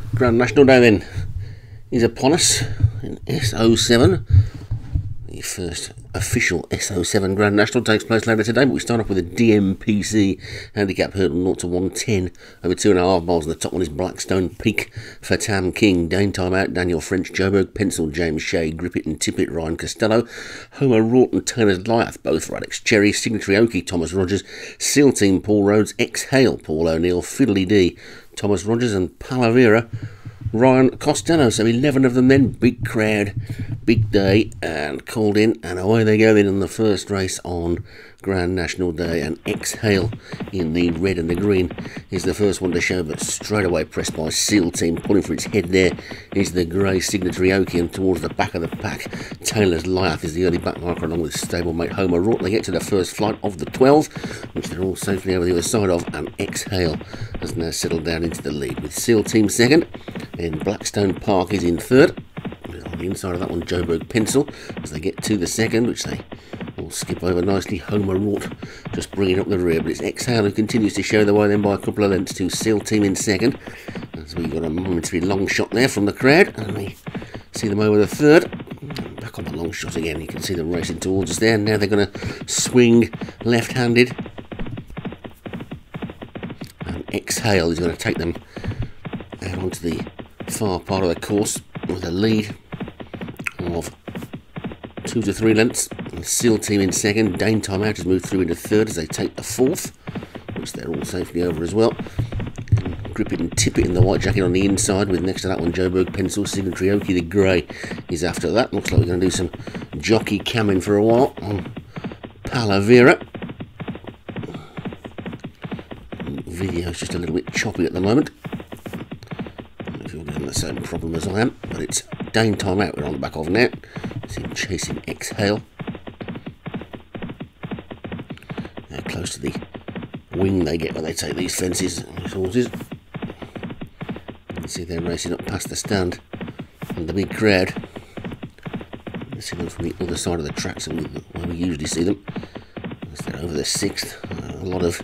Grand National Day then is upon us in SO7. The first official SO7 Grand National takes place later today, but we start off with a DMPC handicap hurdle 0 to 110 over 2.5 miles, and the top one is Blackstone Peak for Tam King. Dane Time Out, Daniel French, Joburg Pencil, James Shea, Grip It and Tip It, Ryan Costello, Homer Wroughton, Taylor's Liath, both Radix Cherry, Signatory Oki, Thomas Rogers, Seal Team, Paul Rhodes, Exhale, Paul O'Neill, Fiddly D, Thomas Rogers, and Palavera, Ryan Costello. So 11 of them then, big crowd, big day, and called in, and away they go then on the first race on Grand National Day. And Exhale in the red and the green is the first one to show, but straight away pressed by Seal Team. Pulling for its head there is the grey Signatory Oki, and towards the back of the pack, Taylor's Liath is the early back marker along with stablemate Homer Wroughton. They get to the first flight of the 12, which they're all safely over the other side of, and Exhale has now settled down into the lead with Seal Team second. Then Blackstone Park is in third. On the inside of that one, Joburg Pencil, as they get to the second, which they will skip over nicely. Homer Wrought just bringing up the rear, but it's Exhale who continues to show the way then by a couple of lengths to Seal Team in second. As we got a momentary long shot there from the crowd, and we see them over the third. Back on the long shot again, you can see them racing towards us there. Now they're going to swing left-handed, and Exhale is going to take them out onto the far part of the course with a lead of 2 to 3 lengths. The Seal Team in second. Dane Time Out has moved through into third as they take the fourth, which they're all safely over as well. And Grip It and Tip It in the white jacket on the inside, with next to that one Joburg Pencil. Signatory Oki, the grey, is after that. Looks like we're going to do some jockey camming for a while on Palavera. Video's just a little bit choppy at the moment. If you're getting the same problem as I am, but it's Dane Time Out we're on the back of now. See him chasing Exhale. Now close to the wing they get when they take these fences, these horses. You can see they're racing up past the stand and the big crowd. You see them from the other side of the track, so where we usually see them. As they're over the sixth, a lot of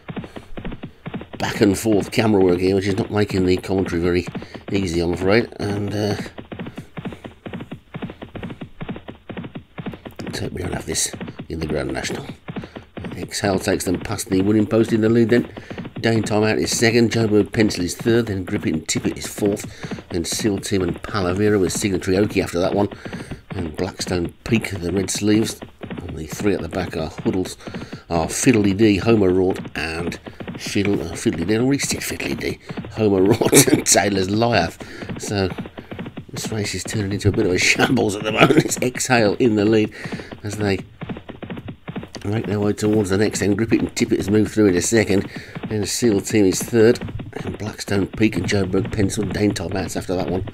back and forth camera work here, which is not making the commentary very easy, I'm afraid. And let's hope we don't have this in the Grand National. Exhale takes them past the winning post in the lead then. Dane Time Out is second, Joburg Pencil is third, then Grip It and Tip It is fourth, then Seal Team and Palavera with Signatory Oki after that one, and Blackstone Peak, the red sleeves. And the three at the back are Fiddly D, Homer Wrought, and Fiddly D, I already said Fiddly D, Homer Wrought and Taylor's Liath. So this race is turning into a bit of a shambles at the moment. It's Exhale in the lead as they make their way towards the next end. Grip It and Tip It has moved through into second, then the Seal Team is third, and Blackstone Peak and Joburg Pencil. Dane Time Out's after that one.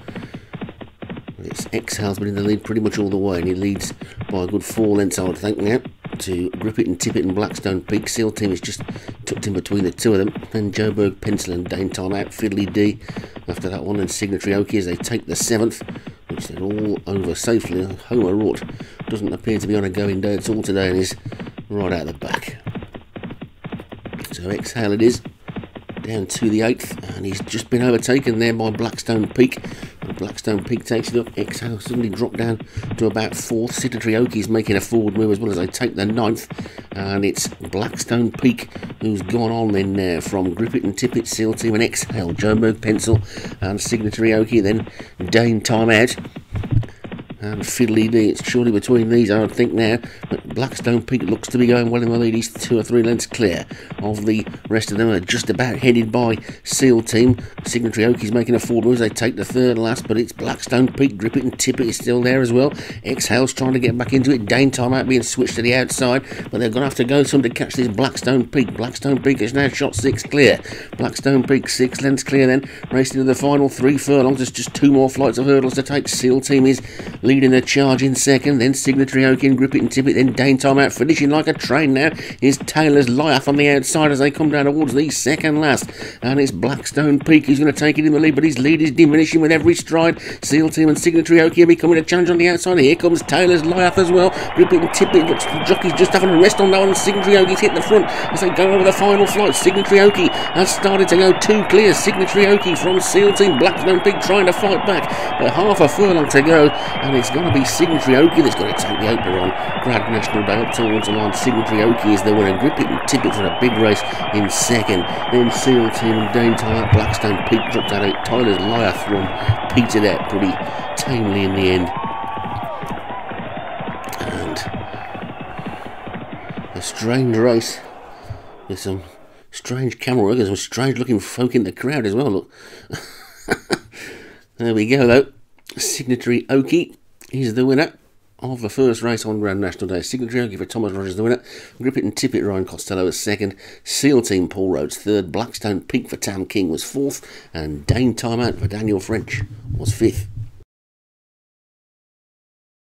It's Exhale's been in the lead pretty much all the way, and he leads by a good 4 lengths, I would think, now to Grip It and Tip It and Blackstone Peak. Seal Team is just tucked in between the two of them. Then Joburg Pencil and Dane Time Out, Fiddly D after that one, and Signatory Oki as they take the 7th, which they're all over safely. Homer Wrought doesn't appear to be on a going day at all today and is right out the back. So Exhale it is, down to the 8th, and he's just been overtaken there by Blackstone Peak. Blackstone Peak takes it up. Exhale suddenly dropped down to about 4th. Signatory Oki is making a forward move as well as they take the 9th, and it's Blackstone Peak who's gone on then there from Grip It and Tip It, Seal Team and Exhale, Joburg Pencil and Signatory Oki, then Dane Time Out and Fiddly D. It's surely between these, I would think now, but Blackstone Peak looks to be going well in the lead. He's 2 or 3 lengths clear of the rest of them. Are just about headed by Seal Team. Signatory Oki's making a forward move as they take the third last, but it's Blackstone Peak. Grip It and Tip It is still there as well. Exhale's trying to get back into it. Dane Time Out being switched to the outside, but they're going to have to go some to catch this Blackstone Peak. Blackstone Peak is now shot 6 clear. Blackstone Peak 6 lengths clear then, racing into the final 3 furlongs. There's just 2 more flights of hurdles to take. Seal Team is leading the charge in second, then Signatory Oki and Grip It and Tip It, then Dane Time Out finishing like a train now is Taylor's Liath on the outside as they come down towards the second last. And it's Blackstone Peak who's going to take it in the lead, but his lead is diminishing with every stride. Seal Team and Signatory Oki are becoming a challenge on the outside. Here comes Taylor's Liath as well. Grip It and Tip It. Looks the jockey's just having a rest on that one. Signatory Oki's hit the front as they go over the final flight. Signatory Oki has started to go too clear. Signatory Oki from Seal Team. Blackstone Peak trying to fight back, but half a furlong to go, and it's going to be Signatory Oki that's going to take the opener on Grand National Day up towards the line. Signatory Oki is the winner. Grip It and Tip It for a big race in second. Then Seal Team and Dane Time Out. Blackstone Peak dropped out. Tyler's Liath run petered out pretty tamely in the end. And a strange race with some strange camera work and some strange looking folk in the crowd as well. Look. There we go though. Signatory Oki is the winner of the first race on Grand National Day. Signatory Oki for Thomas Rogers the winner. Grip It and Tip It Ryan Costello was second. Seal Team Paul Rhodes third. Blackstone Peak for Tam King was fourth. And Dane Time Out for Daniel French was fifth.